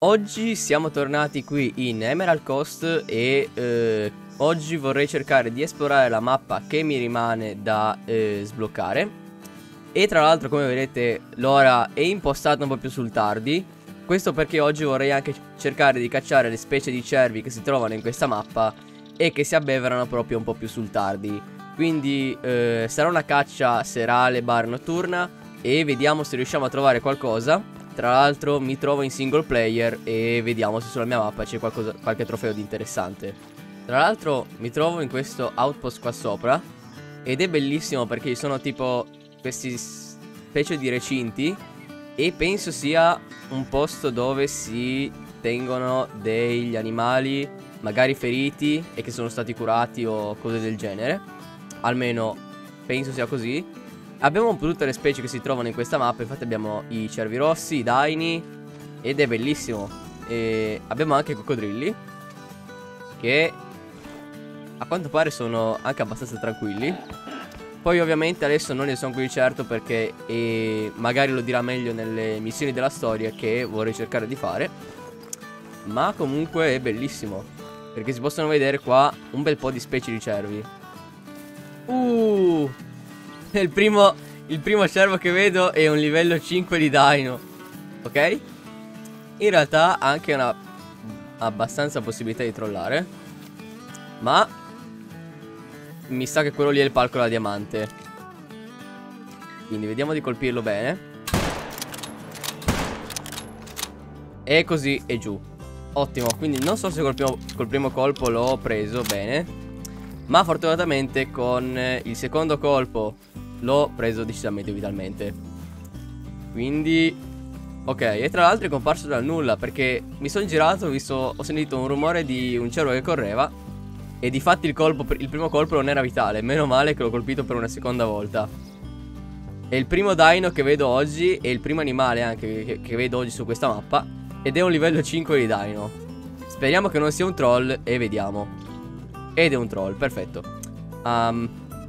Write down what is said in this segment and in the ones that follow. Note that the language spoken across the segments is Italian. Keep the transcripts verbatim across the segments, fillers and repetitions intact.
Oggi siamo tornati qui in Emerald Coast e eh, oggi vorrei cercare di esplorare la mappa che mi rimane da eh, sbloccare. E tra l'altro, come vedete, l'ora è impostata un po' più sul tardi. Questo perché oggi vorrei anche cercare di cacciare le specie di cervi che si trovano in questa mappa e che si abbeverano proprio un po' più sul tardi. Quindi eh, sarà una caccia serale bar notturna e vediamo se riusciamo a trovare qualcosa. Tra l'altro mi trovo in single player e vediamo se sulla mia mappa c'è qualche trofeo di interessante. Tra l'altro mi trovo in questo outpost qua sopra ed è bellissimo perché ci sono tipo questi specie di recinti e penso sia un posto dove si tengono degli animali magari feriti e che sono stati curati o cose del genere. Almeno penso sia così. Abbiamo un po' tutte le specie che si trovano in questa mappa. Infatti abbiamo i cervi rossi, i daini, ed è bellissimo. E abbiamo anche i coccodrilli, che a quanto pare sono anche abbastanza tranquilli. Poi ovviamente adesso non ne sono qui certo perché eh, magari lo dirà meglio nelle missioni della storia che vorrei cercare di fare. Ma comunque è bellissimo perché si possono vedere qua un bel po' di specie di cervi. Uh Il primo, il primo cervo che vedo è un livello cinque di Dino. Ok? In realtà ha anche una abbastanza possibilità di trollare. Ma mi sa che quello lì è il palco da diamante. Quindi vediamo di colpirlo bene. E così è giù. Ottimo. Quindi non so se col primo, col primo colpo l'ho preso bene, ma fortunatamente con il secondo colpo l'ho preso decisamente vitalmente. Quindi ok. E tra l'altro è comparso dal nulla perché mi sono girato, ho visto, ho sentito un rumore di un cervo che correva. E difatti il colpo, il primo colpo non era vitale. Meno male che l'ho colpito per una seconda volta. È il primo dino che vedo oggi. È il primo animale anche che, che vedo oggi su questa mappa. Ed è un livello cinque di dino. Speriamo che non sia un troll e vediamo. Ed è un troll, perfetto. um,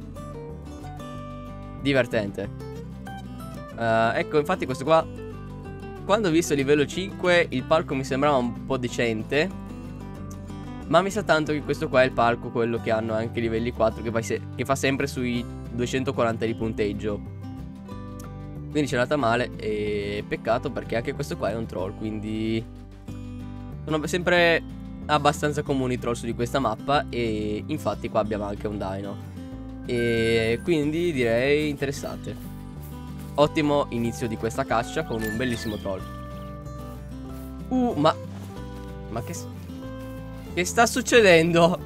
Divertente. uh, Ecco, infatti questo qua, quando ho visto il livello cinque, il palco mi sembrava un po' decente, ma mi sa tanto che questo qua è il palco, quello che hanno anche i livelli quattro, che fa, se che fa sempre sui duecentoquaranta di punteggio. Quindi c'è andata male. E peccato perché anche questo qua è un troll. Quindi sono sempre abbastanza comuni i troll su di questa mappa. E infatti qua abbiamo anche un dino. E quindi direi interessante. Ottimo inizio di questa caccia con un bellissimo troll. Uh, ma Ma che Che sta succedendo?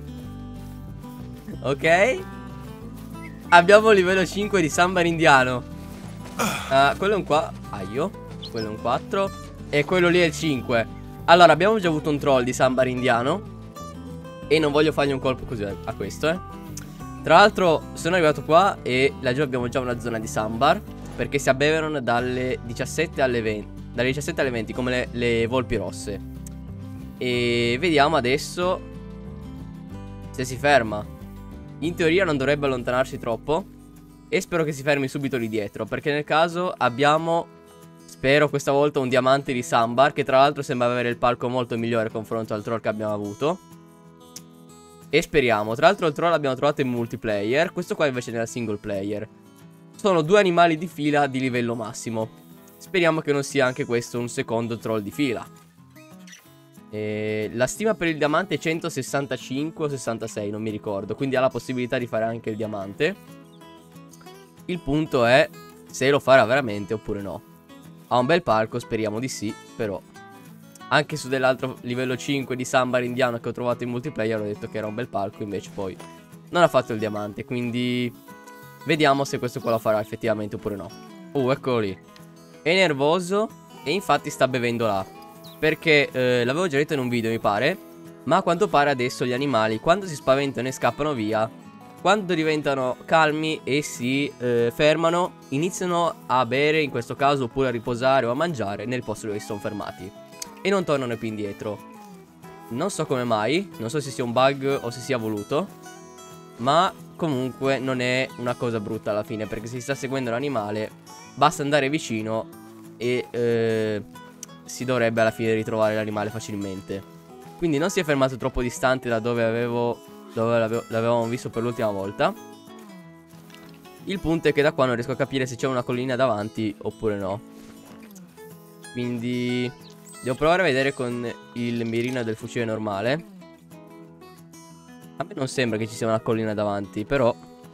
Ok. Abbiamo il livello cinque di sambar indiano. uh, Quello è un qua Aio. Quello è un quattro. E quello lì è il cinque. Allora abbiamo già avuto un troll di sambar indiano e non voglio fargli un colpo così a questo, eh Tra l'altro sono arrivato qua e laggiù abbiamo già una zona di sambar, perché si abbeverano dalle diciassette alle venti. Dalle diciassette alle venti come le, le volpi rosse. E vediamo adesso se si ferma. In teoria non dovrebbe allontanarsi troppo e spero che si fermi subito lì dietro, perché nel caso abbiamo, spero questa volta, un diamante di sambar, che tra l'altro sembra avere il palco molto migliore confronto al troll che abbiamo avuto. E speriamo. Tra l'altro il troll l'abbiamo trovato in multiplayer, questo qua invece nella single player. Sono due animali di fila di livello massimo. Speriamo che non sia anche questo un secondo troll di fila. E la stima per il diamante è centosessantacinque o sessantasei, non mi ricordo. Quindi ha la possibilità di fare anche il diamante. Il punto è se lo farà veramente oppure no. Ha un bel palco, speriamo di sì. Però anche su dell'altro livello cinque di sambar indiano che ho trovato in multiplayer ho detto che era un bel palco, invece poi non ha fatto il diamante. Quindi vediamo se questo qua lo farà effettivamente oppure no. Uh, eccolo lì. È nervoso e infatti sta bevendo là, perché eh, l'avevo già detto in un video mi pare, ma a quanto pare adesso gli animali quando si spaventano e scappano via, quando diventano calmi e si eh, fermano, iniziano a bere in questo caso, oppure a riposare o a mangiare nel posto dove si sono fermati e non tornano più indietro. Non so come mai, non so se sia un bug o se sia voluto, ma comunque non è una cosa brutta alla fine, perché se si sta seguendo l'animale basta andare vicino e eh, si dovrebbe alla fine ritrovare l'animale facilmente. Quindi non si è fermato troppo distante da dove avevo dove l'avevamo visto per l'ultima volta. Il punto è che da qua non riesco a capire se c'è una collina davanti oppure no. Quindi devo provare a vedere con il mirino del fucile normale. A me non sembra che ci sia una collina davanti, però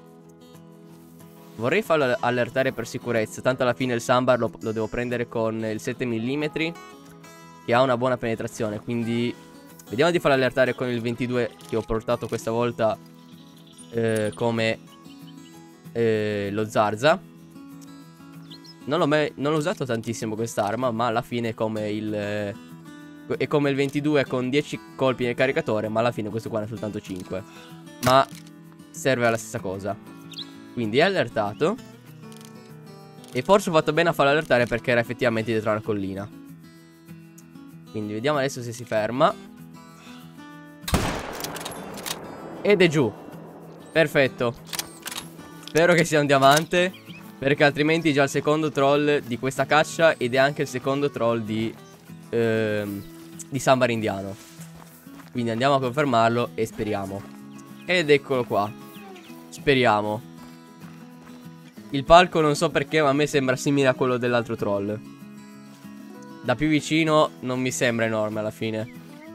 vorrei farlo allertare per sicurezza. Tanto alla fine il Sambar lo, lo devo prendere con il sette millimetri, che ha una buona penetrazione. Quindi vediamo di farlo allertare con il ventidue che ho portato questa volta eh, come eh, lo Zarza. Non l'ho mai non l'ho usato tantissimo quest'arma, ma alla fine è come il eh, è come il ventidue con dieci colpi nel caricatore, ma alla fine questo qua ne ha soltanto cinque. Ma serve alla stessa cosa. Quindi è allertato. E forse ho fatto bene a farlo allertare perché era effettivamente dietro una collina. Quindi vediamo adesso se si ferma. Ed è giù. Perfetto. Spero che sia un diamante, perché altrimenti già il secondo troll di questa caccia ed è anche il secondo troll di ehm, di Sambar indiano. Quindi andiamo a confermarlo e speriamo. Ed eccolo qua. Speriamo. Il palco non so perché, ma a me sembra simile a quello dell'altro troll. Da più vicino non mi sembra enorme alla fine.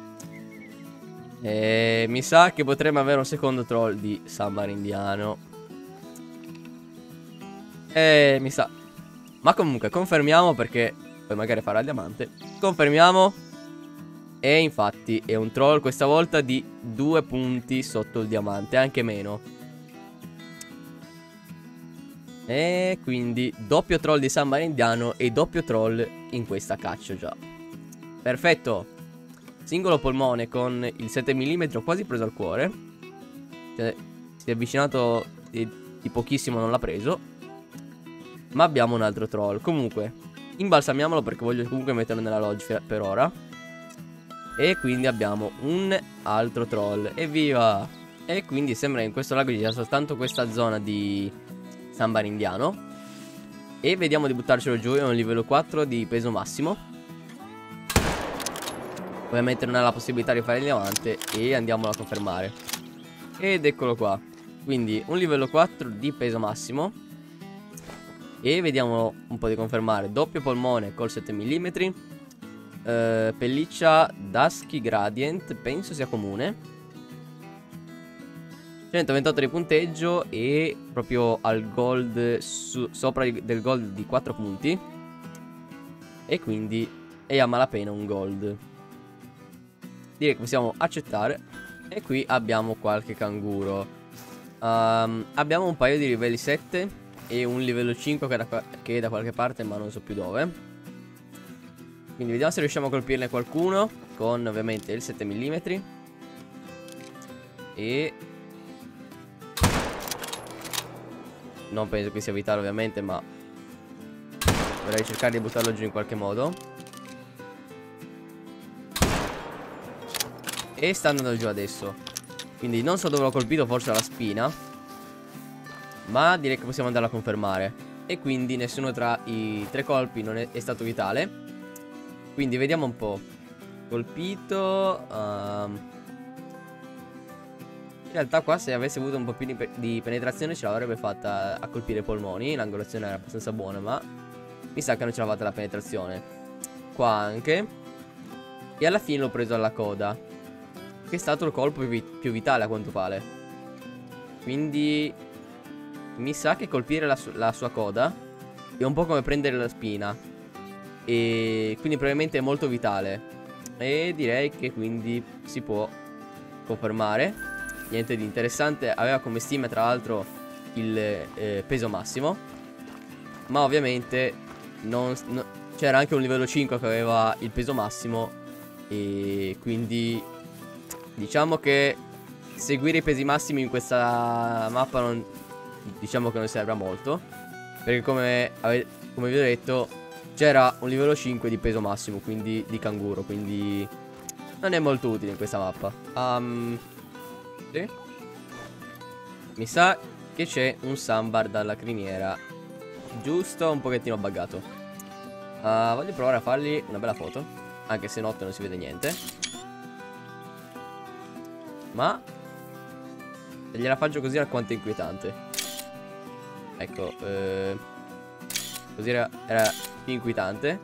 E mi sa che potremmo avere un secondo troll di Sambar indiano. E mi sa. Ma comunque confermiamo, perché poi magari farà il diamante. Confermiamo. E infatti è un troll questa volta di due punti sotto il diamante, anche meno. E quindi doppio troll di Sambar indiano e doppio troll in questa caccia già. Perfetto. Singolo polmone con il sette millimetri, ho quasi preso al cuore. Cioè, si è avvicinato di, di pochissimo, non l'ha preso. Ma abbiamo un altro troll. Comunque imbalsamiamolo, perché voglio comunque metterlo nella lodge per ora. E quindi abbiamo un altro troll. Evviva! E quindi sembra che in questo lago ci sia soltanto questa zona di Sambar indiano. E vediamo di buttarcelo giù. È un livello quattro di peso massimo. Ovviamente non ha la possibilità di fare il diamante. E andiamolo a confermare. Ed eccolo qua. Quindi un livello quattro di peso massimo. E vediamo un po' di confermare. Doppio polmone col sette millimetri. uh, Pelliccia Dusky Gradient, penso sia comune. centoventotto di punteggio. E proprio al gold su, sopra del gold di quattro punti. E quindi è a malapena un gold. Direi che possiamo accettare. E qui abbiamo qualche canguro. um, Abbiamo un paio di livelli sette e un livello cinque che è, da, che è da qualche parte, ma non so più dove. Quindi vediamo se riusciamo a colpirne qualcuno con ovviamente il sette millimetri. E non penso che sia vitale ovviamente, ma vorrei cercare di buttarlo giù in qualche modo. E sta andando giù adesso. Quindi non so dove l'ho colpito, forse alla spina, ma direi che possiamo andarla a confermare. E quindi nessuno tra i tre colpi non è, è stato vitale. Quindi vediamo un po'. Colpito um, in realtà qua, se avesse avuto un po' più di, pe di penetrazione, ce l'avrebbe fatta a colpire i polmoni. L'angolazione era abbastanza buona, ma mi sa che non ce l'ha fatta la penetrazione. Qua anche. E alla fine l'ho preso alla coda, che è stato il colpo più, vi più vitale a quanto pare. Quindi mi sa che colpire la, su la sua coda è un po' come prendere la spina. E quindi probabilmente è molto vitale. E direi che quindi si può confermare. Niente di interessante. Aveva come stima tra l'altro il eh, peso massimo, ma ovviamente non, no, c'era anche un livello cinque che aveva il peso massimo. E quindi diciamo che seguire i pesi massimi in questa mappa non, diciamo che non serve a molto, perché come, come vi ho detto c'era un livello cinque di peso massimo, quindi di canguro, quindi non è molto utile in questa mappa. um, Sì. Mi sa che c'è un Sambar dalla criniera, giusto un pochettino buggato. uh, Voglio provare a fargli una bella foto. Anche se notte non si vede niente. Ma se gliela faccio così alquanto è inquietante. Ecco, eh, così era, era più inquietante.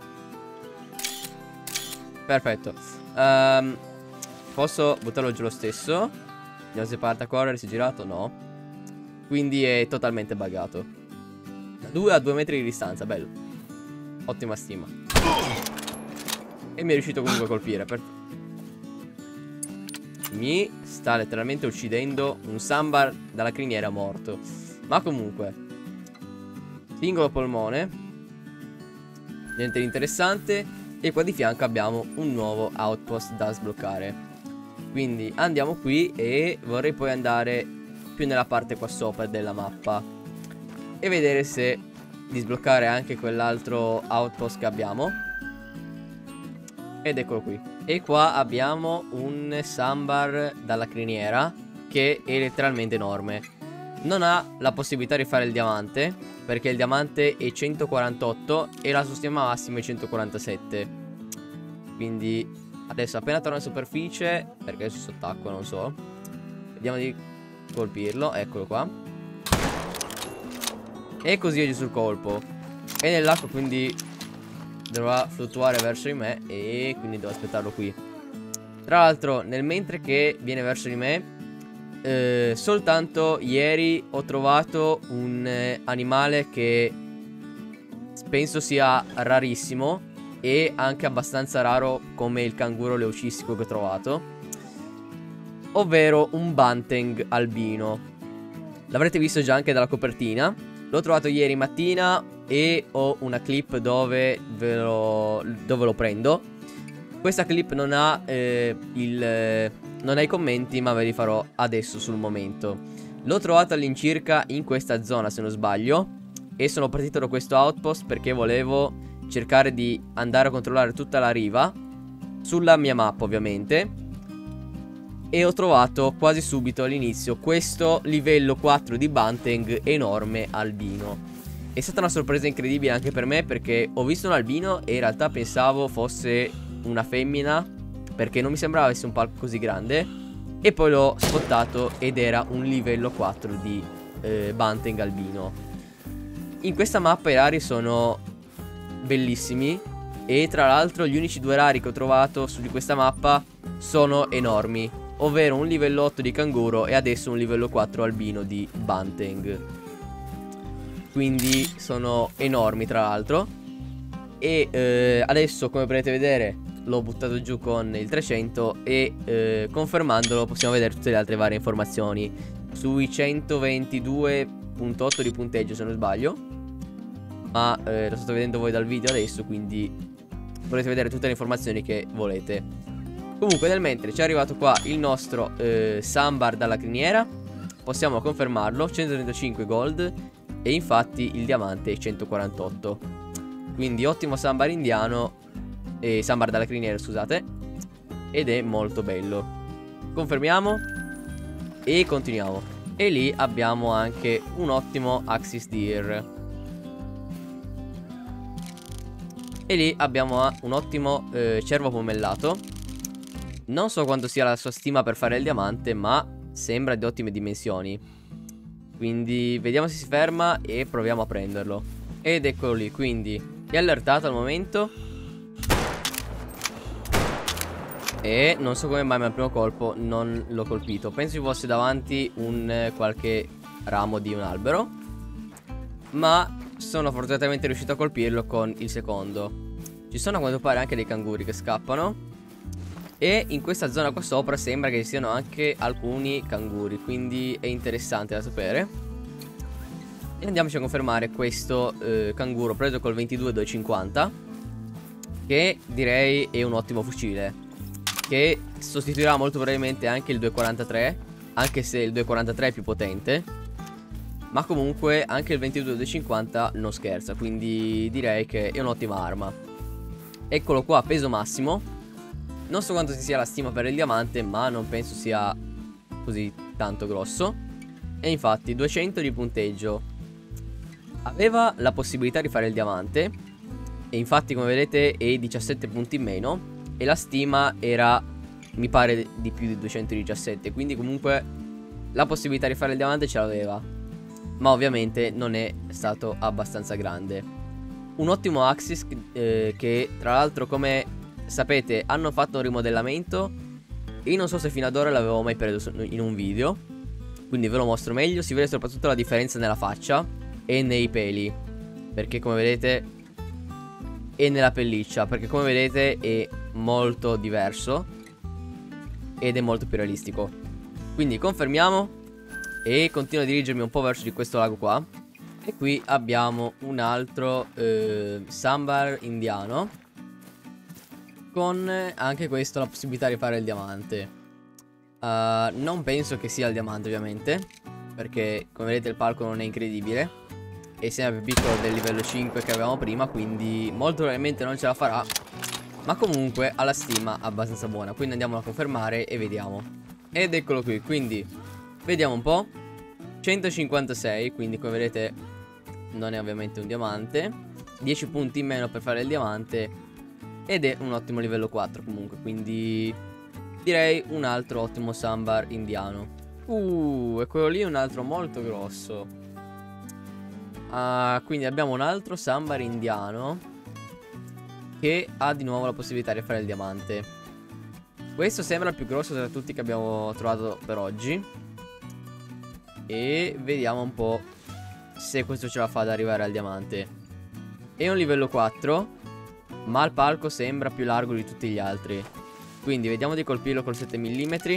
Perfetto. um, Posso buttarlo giù lo stesso. Vediamo se parte a correre, si è girato, no. Quindi è totalmente buggato. Da due a due metri di distanza, bello. Ottima stima. E mi è riuscito comunque a colpire. Perfetto. Mi sta letteralmente uccidendo un Sambar dalla criniera morto. Ma comunque, singolo polmone. Niente di interessante. E qua di fianco abbiamo un nuovo outpost da sbloccare. Quindi andiamo qui e vorrei poi andare più nella parte qua sopra della mappa e vedere se di sbloccare anche quell'altro outpost che abbiamo. Ed eccolo qui. E qua abbiamo un Sambar dalla criniera che è letteralmente enorme. Non ha la possibilità di fare il diamante perché il diamante è centoquarantotto e la sua stima massima è centoquarantasette. Quindi adesso appena torna in superficie, perché è sott'acqua non so, vediamo di colpirlo. Eccolo qua. E così è giù sul colpo. È nell'acqua, quindi dovrà fluttuare verso di me e quindi devo aspettarlo qui. Tra l'altro nel mentre che viene verso di me, eh, soltanto ieri ho trovato un eh, animale che penso sia rarissimo e anche abbastanza raro come il canguro leucistico che ho trovato, ovvero un Banteng albino. L'avrete visto già anche dalla copertina. L'ho trovato ieri mattina e ho una clip dove, ve lo, dove lo prendo. Questa clip non ha, eh, il, eh, non ha i commenti, ma ve li farò adesso sul momento. L'ho trovato all'incirca in questa zona se non sbaglio e sono partito da questo outpost perché volevo cercare di andare a controllare tutta la riva sulla mia mappa ovviamente. E ho trovato quasi subito all'inizio questo livello quattro di Banteng enorme albino. È stata una sorpresa incredibile anche per me perché ho visto un albino e in realtà pensavo fosse una femmina perché non mi sembrava avesse un palco così grande. E poi l'ho spottato ed era un livello quattro di eh, Banteng albino. In questa mappa i rari sono bellissimi e tra l'altro gli unici due rari che ho trovato su di questa mappa sono enormi, ovvero un livello otto di canguro e adesso un livello quattro albino di Banteng. Quindi sono enormi tra l'altro. E eh, adesso come potete vedere l'ho buttato giù con il trecento e eh, confermandolo possiamo vedere tutte le altre varie informazioni sui centoventidue virgola otto di punteggio se non sbaglio. Ma eh, lo state vedendo voi dal video adesso, quindi potete vedere tutte le informazioni che volete. Comunque nel mentre ci è arrivato qua il nostro eh, Sambar dalla criniera. Possiamo confermarlo, centotrentacinque gold. E infatti il diamante è centoquarantotto. Quindi ottimo Sambar indiano, eh, Sambar dalla criniera scusate. Ed è molto bello. Confermiamo e continuiamo. E lì abbiamo anche un ottimo Axis Deer. E lì abbiamo un ottimo eh, cervo pomellato. Non so quanto sia la sua stima per fare il diamante, ma sembra di ottime dimensioni. Quindi vediamo se si ferma e proviamo a prenderlo. Ed eccolo lì, quindi è allertato al momento. E non so come mai ma al primo colpo non l'ho colpito. Penso ci fosse davanti un eh, qualche ramo di un albero, ma sono fortunatamente riuscito a colpirlo con il secondo. Ci sono a quanto pare anche dei canguri che scappano. E in questa zona qua sopra sembra che ci siano anche alcuni canguri, quindi è interessante da sapere. E andiamoci a confermare questo eh, canguro preso col ventidue duecentocinquanta, che direi è un ottimo fucile, che sostituirà molto probabilmente anche il duecentoquarantatré, anche se il duecentoquarantatré è più potente. Ma comunque anche il ventidue duecentocinquanta non scherza, quindi direi che è un'ottima arma. Eccolo qua, peso massimo. Non so quanto sia la stima per il diamante, ma non penso sia così tanto grosso. E infatti duecento di punteggio. Aveva la possibilità di fare il diamante, e infatti come vedete è diciassette punti in meno. e la stima era, mi pare, di più di duecentodiciassette. Quindi comunque la possibilità di fare il diamante ce l'aveva, ma ovviamente non è stato abbastanza grande. Un ottimo Axis eh, che tra l'altro, come sapete, hanno fatto un rimodellamento. Io non so se fino ad ora l'avevo mai preso in un video, quindi ve lo mostro meglio. Si vede soprattutto la differenza nella faccia e nei peli, perché come vedete, e nella pelliccia, perché come vedete è molto diverso ed è molto più realistico. Quindi confermiamo e continuo a dirigermi un po' verso di questo lago qua. E qui abbiamo un altro eh, sambar indiano, con anche questo la possibilità di fare il diamante. uh, Non penso che sia il diamante ovviamente, perché come vedete il palco non è incredibile, è sempre più piccolo del livello cinque che avevamo prima, quindi molto probabilmente non ce la farà. Ma comunque ha la stima abbastanza buona, quindi andiamo a confermare e vediamo. Ed eccolo qui, quindi vediamo un po'. Centocinquantasei, quindi come vedete non è ovviamente un diamante. Dieci punti in meno per fare il diamante, ed è un ottimo livello quattro comunque, quindi direi un altro ottimo sambar indiano. Uh, e quello lì è un altro molto grosso. uh, Quindi abbiamo un altro sambar indiano che ha di nuovo la possibilità di fare il diamante. Questo sembra il più grosso tra tutti che abbiamo trovato per oggi, e vediamo un po' se questo ce la fa ad arrivare al diamante. È un livello quattro, ma il palco sembra più largo di tutti gli altri, quindi vediamo di colpirlo col sette millimetri.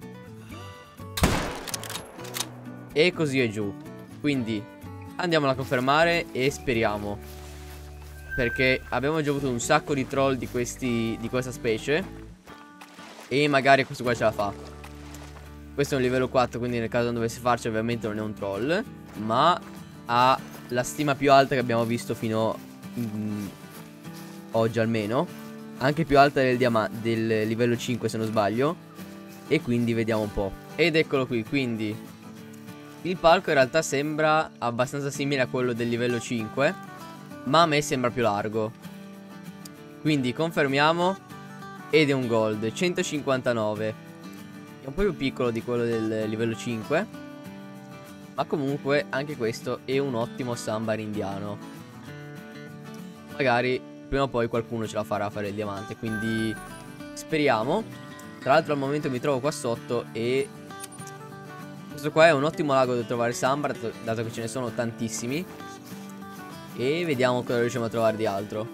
E così è giù. Quindi andiamola a confermare e speriamo, perché abbiamo già avuto un sacco di troll di questi, di questa specie, e magari questo qua ce la fa. Questo è un livello quattro, quindi nel caso non dovesse farci ovviamente non è un troll, ma ha la stima più alta che abbiamo visto fino mm, oggi almeno, anche più alta del, del livello cinque se non sbaglio. E quindi vediamo un po'. Ed eccolo qui, quindi il palco in realtà sembra abbastanza simile a quello del livello cinque, ma a me sembra più largo. Quindi confermiamo, ed è un gold, centocinquantanove. È un po' più piccolo di quello del livello cinque, ma comunque anche questo è un ottimo sambar indiano. Magari prima o poi qualcuno ce la farà a fare il diamante, quindi speriamo. Tra l'altro al momento mi trovo qua sotto, e questo qua è un ottimo lago dove trovare sambar, dato che ce ne sono tantissimi. E vediamo cosa riusciamo a trovare di altro.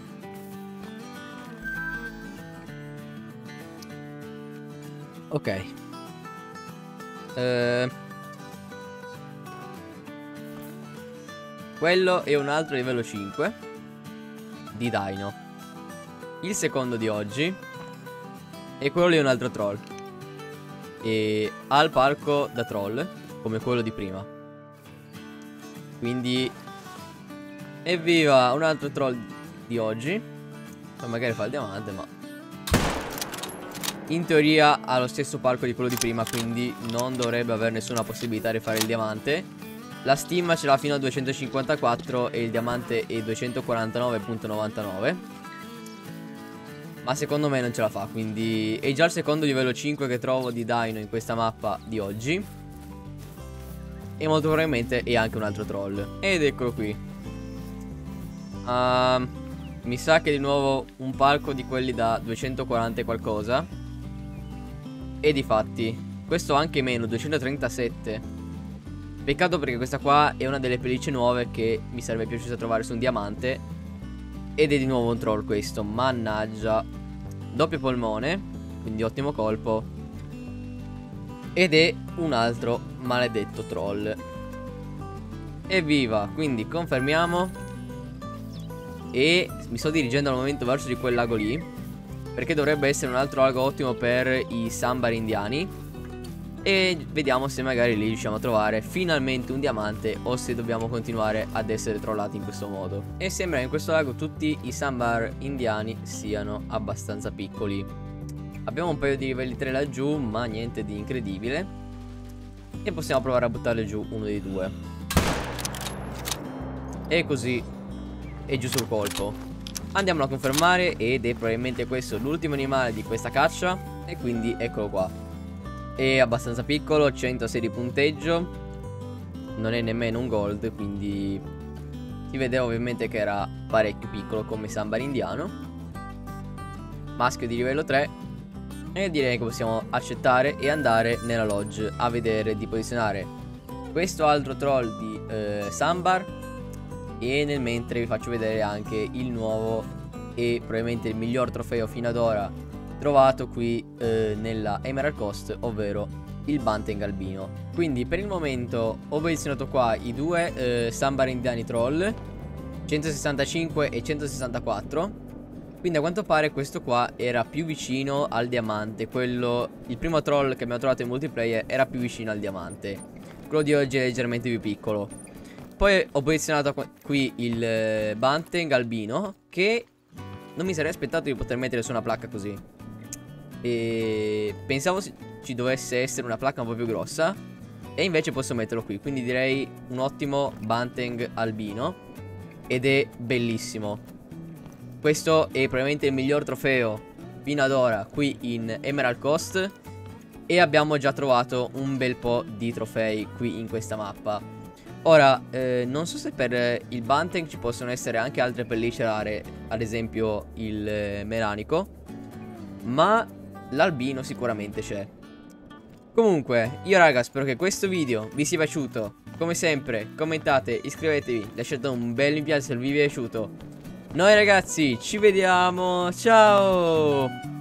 Ok. eh, Quello è un altro livello cinque di Dino, il secondo di oggi. E quello lì è un altro troll, e ha il palco da troll come quello di prima. Quindi evviva, un altro troll di oggi. Poi magari fa il diamante, ma in teoria ha lo stesso palco di quello di prima, quindi non dovrebbe avere nessuna possibilità di fare il diamante. La stima ce l'ha fino a duecentocinquantaquattro e il diamante è duecentoquarantanove virgola novantanove. Ma secondo me non ce la fa, quindi è già il secondo livello cinque che trovo di Dino in questa mappa di oggi, e molto probabilmente è anche un altro troll. Ed eccolo qui. uh, Mi sa che di nuovo un palco di quelli da duecentoquaranta e qualcosa. E difatti questo anche meno, duecentotrentasette. Peccato, perché questa qua è una delle pellicce nuove che mi sarebbe piaciuto trovare su un diamante. Ed è di nuovo un troll questo, mannaggia. Doppio polmone, quindi ottimo colpo. Ed è un altro maledetto troll. Evviva, quindi confermiamo. E mi sto dirigendo al momento verso di quel lago lì, perché dovrebbe essere un altro lago ottimo per i sambar indiani. E vediamo se magari lì riusciamo a trovare finalmente un diamante, o se dobbiamo continuare ad essere trollati in questo modo. E sembra che in questo lago tutti i sambar indiani siano abbastanza piccoli. Abbiamo un paio di livelli tre laggiù, ma niente di incredibile. E possiamo provare a buttarle giù uno dei due. E così è giù sul colpo. Andiamolo a confermare ed è probabilmente questo l'ultimo animale di questa caccia. E quindi eccolo qua. È abbastanza piccolo, centosei di punteggio. Non è nemmeno un gold, quindi si vedeva ovviamente che era parecchio piccolo come sambar indiano. Maschio di livello tre. E direi che possiamo accettare e andare nella lodge a vedere di posizionare questo altro troll di eh, sambar. E nel mentre vi faccio vedere anche il nuovo e probabilmente il miglior trofeo fino ad ora trovato qui eh, nella Emerald Coast, ovvero il Banteng albino. Quindi per il momento ho posizionato qua i due eh, sambar indiani troll, centosessantacinque e centosessantaquattro. Quindi a quanto pare questo qua era più vicino al diamante. Quello, il primo troll che abbiamo trovato in multiplayer era più vicino al diamante. Quello di oggi è leggermente più piccolo. Poi ho posizionato qui il eh, Banteng albino, che non mi sarei aspettato di poter mettere su una placca così. E pensavo ci dovesse essere una placca un po' più grossa, e invece posso metterlo qui. Quindi direi un ottimo Banteng albino. Ed è bellissimo. Questo è probabilmente il miglior trofeo fino ad ora qui in Emerald Coast. E abbiamo già trovato un bel po' di trofei qui in questa mappa. Ora, eh, non so se per il Banteng ci possono essere anche altre pellicce rare, ad esempio il eh, melanico, ma l'albino sicuramente c'è. Comunque, io raga, spero che questo video vi sia piaciuto. Come sempre, commentate, iscrivetevi, lasciate un bel mi piace se vi è piaciuto. Noi ragazzi, ci vediamo, ciao!